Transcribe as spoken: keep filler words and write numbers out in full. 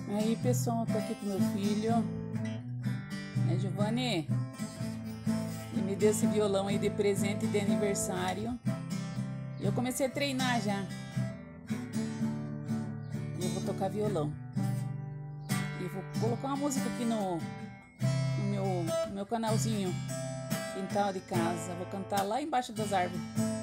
Aí pessoal, tô aqui com meu filho, né, Giovanni? Ele me deu esse violão aí de presente de aniversário. E eu comecei a treinar já. E eu vou tocar violão. E vou colocar uma música aqui no, no, meu, no meu canalzinho, quintal de casa. Vou cantar lá embaixo das árvores.